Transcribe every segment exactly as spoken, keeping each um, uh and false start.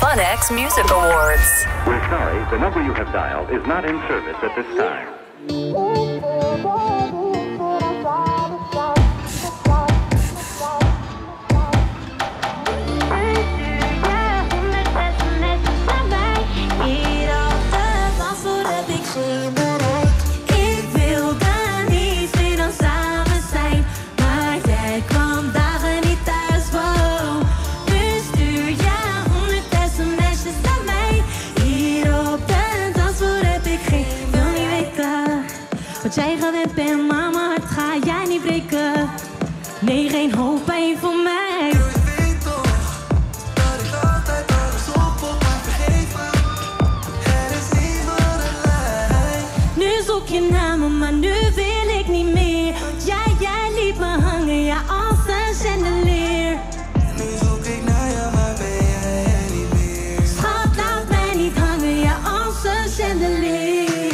FunX Music Awards. We're sorry, the number you have dialed is not in service at this time. Wat jij gewend bent, maar mijn hart ga jij niet breken. Nee, geen hoop bij voor mij. Je weet toch, dat ik altijd alles op op mij vergeven. Er is niemand alleen. Nu zoek je naar me, maar nu wil ik niet meer. Want jij, jij liet me hangen, ja, als een chandelier. Nu zoek ik naar je, maar ben jij er niet meer. Schat, laat mij niet hangen, ja, als een chandelier.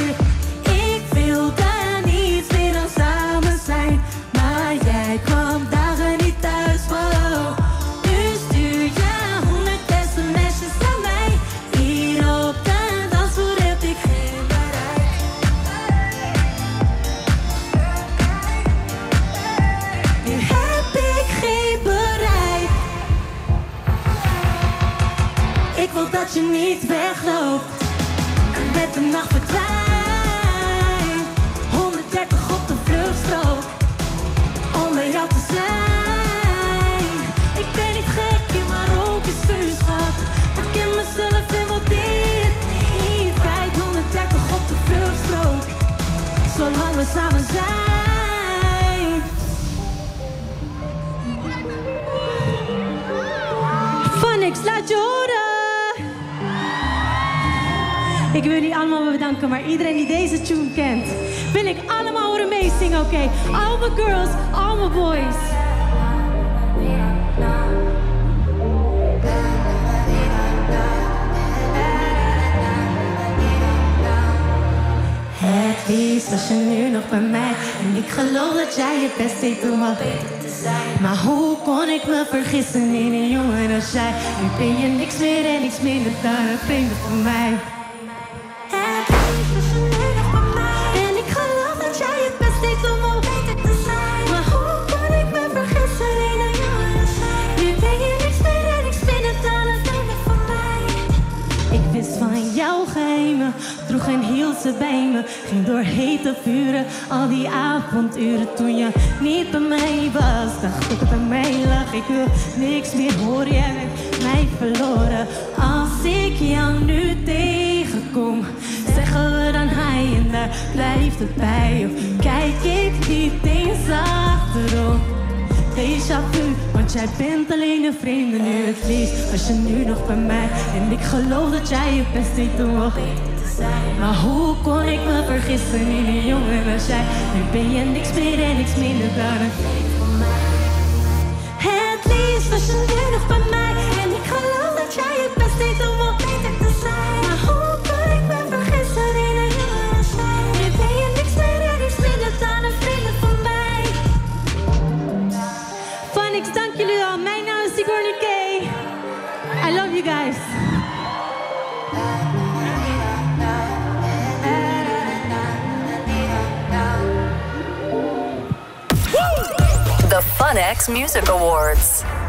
Ik wil dat je niet wegloopt en met de nacht verdwijnt. honderddertig op de vluchtstrook om bij jou te zijn. Ik ben niet gek, maar ook is vuurschap. Ik ken mezelf en wat dit niet feit. honderddertig op de vluchtstrook, zolang we samen zijn. FunX, laat je horen. Ik wil jullie allemaal bedanken, maar iedereen die deze tune kent, wil ik allemaal horen meezingen, oké? Okay? All my girls, all my boys. Het liefst was je nu nog bij mij. En ik geloof dat jij je best deed om wat beter te zijn. Maar hoe kon ik me vergissen in een jongen als jij? Nu ben je niks meer en niks minder dan een vreemde voor mij. Van jouw geheimen, droeg en hield ze bij me. Ging door hete vuren, al die avonduren. Toen je niet bij mij was, dacht ik dat aan mij lag. Ik wil niks meer horen, jij bent mij verloren. Als ik jou nu tegenkom, zeggen we dan hij en daar blijft het bij. Of kijk ik niet eens achterom. Déjà vu, want jij bent alleen een vreemde nu. Het liefst was je nu nog bij mij. En ik geloof dat jij je best deed om wat beter te zijn. Maar hoe kon ik me vergissen in een jongen als jij? Nu ben je niks meer en niks minder dan een vreemde van mij. Het liefst was je nu nog bij mij. En ik geloof dat jij je best deed om wat beter te zijn. Maar hoe kon ik me vergissen in een jongen als jij? Nu ben je niks meer en niks minder dan een vreemde van mij. FunX, dank jullie wel. Mijn naam is Sigourney K. I love you guys. The FunX Music Awards.